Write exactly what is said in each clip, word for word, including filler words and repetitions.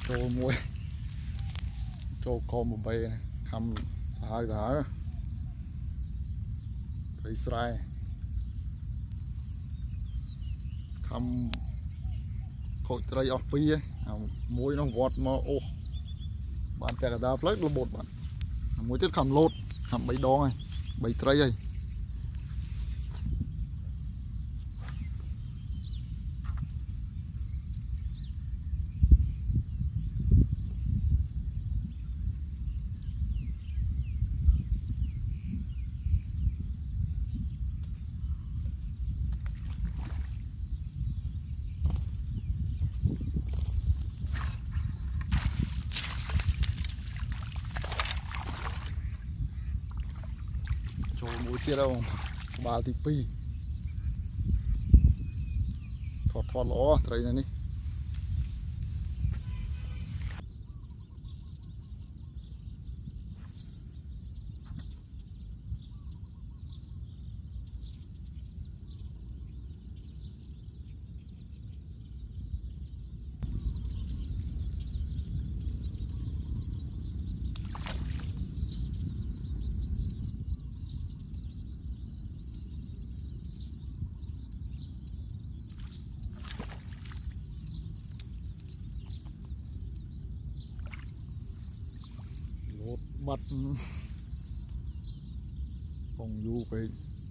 trâu muối trâu con một bê này khăm xài gà thấy sai khăm khôi tray off pi ấy muối nó vọt mà ô bạn tè cả đá plek là bột bạn muối tiết khăm lột khăm bấy đo này bấy tray ấy muối chia đâu ba tí pi thọt thọt ló thấy này đi bắt phòng du cái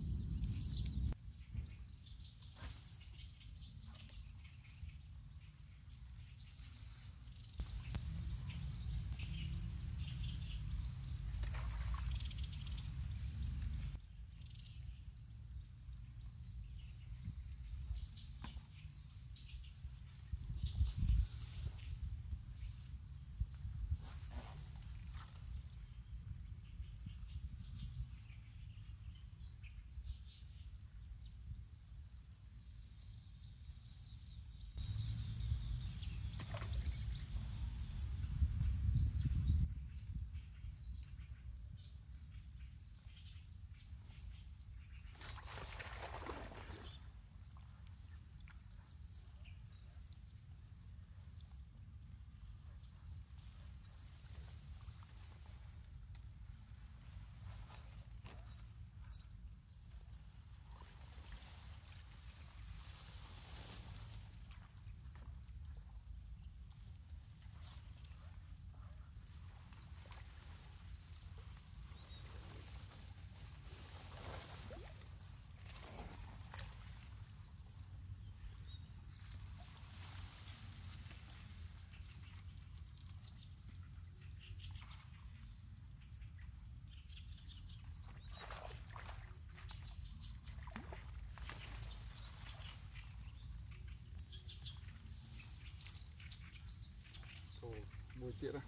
muối tiết á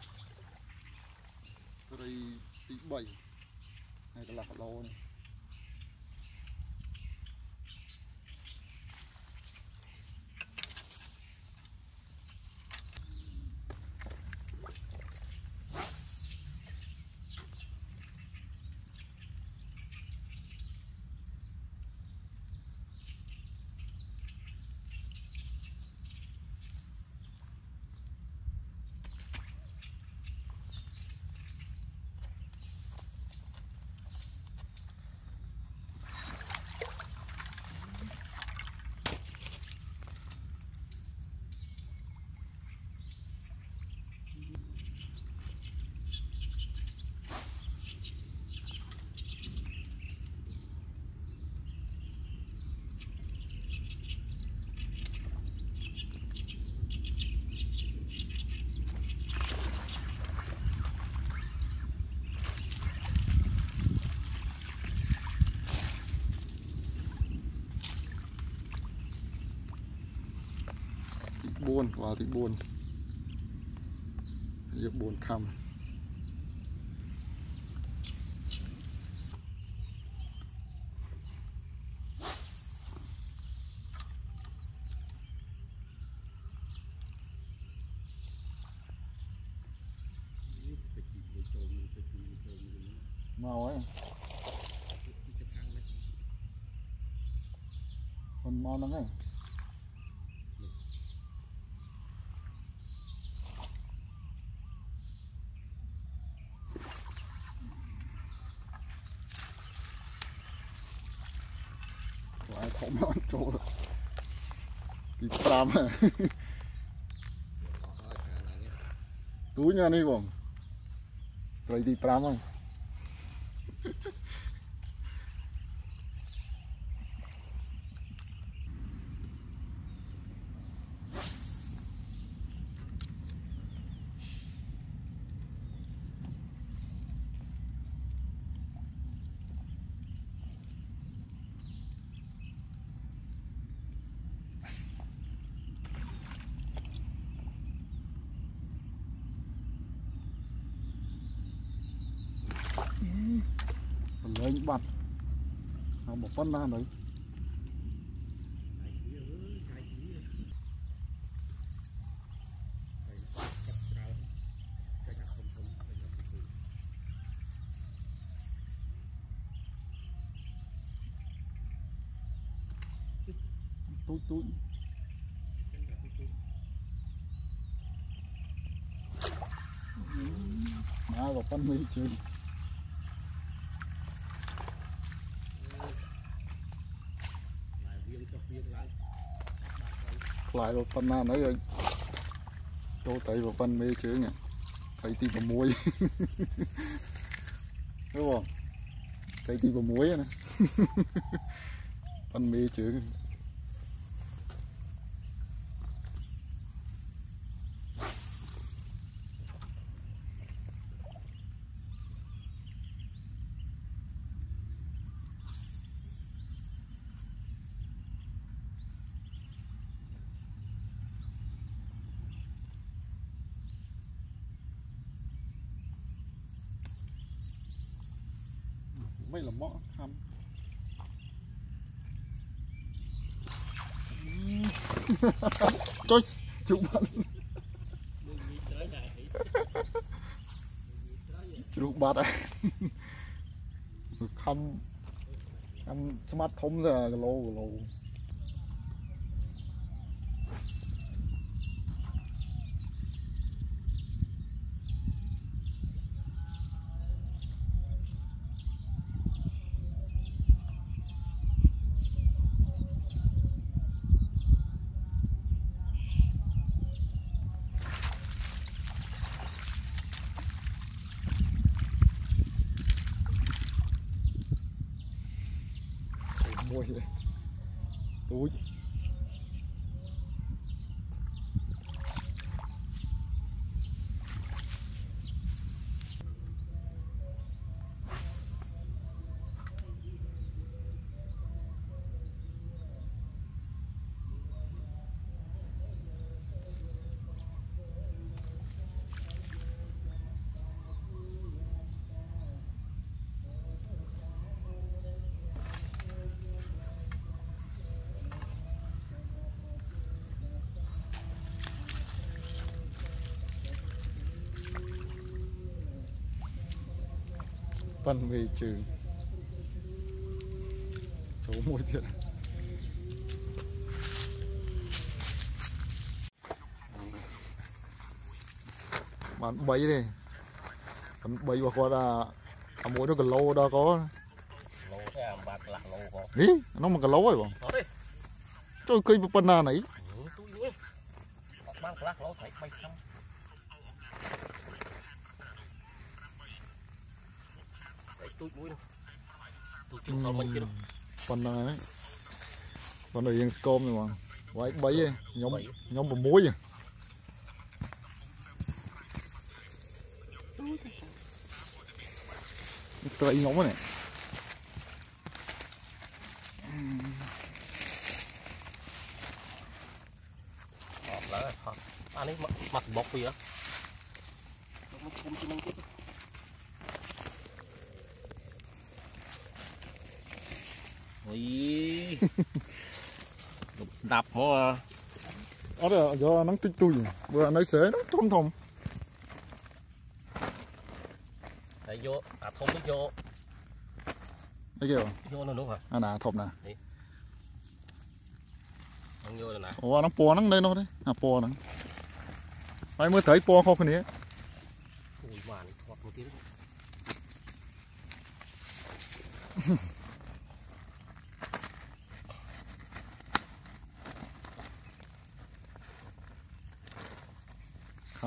đây tí bảy này là lạc lô này buồn vào thì buồn việc buồn khăm màu ấy còn màu lắm này ai thọ nó trâu thì pram túi nha đi bông rồi thì pram không lấy bật một phân ra đấy túi túi má vào phân mấy chứ lại vào phân na nữa rồi tôi tay vào phân mê chứ nhỉ thấy tim vào muối đúng không thấy tim vào muối nè phân mê chứ mấy là mõ thăm trời chụp bạn chụp bạn à không không smart thông ra lô lô mùi đây túi phân mê trừ chỗ môi thiệt bạn bấy đi bạn bấy vào qua là à, mỗi nó cần lâu đó có ý nó mà cần lâu rồi bọn tôi cây bắp na này phần này phần này yên scom rồi mà quái bấy nhóm nhóm một muối à cây nhóm này anh ấy mặc bọc gì á ui đập hả ở đó do nắng tui tui vừa nói sế nó thom thom tại vô à thom mới vô thấy chưa vô nó đúng rồi à nè thom nè không vô rồi nè ủa nó po nó đây nó đấy à po nè phải mới thấy po không cái này ui mà này thoát một tí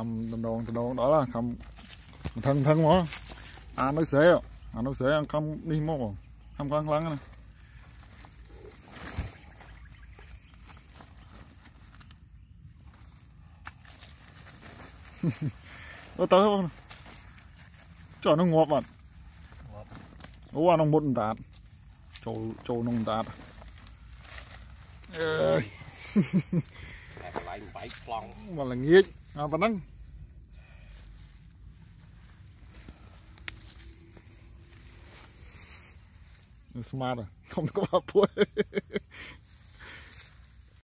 cầm đòn đòn đòn đó là cầm thân thân mà à nó sẽ à nó sẽ không đi mò không lăng lăng này nó tới không cho nó ngọt bạn nó nó một tạt trâu trâu nông tạt lại bảy plong mà là nghiệt à và năng smart à không có bao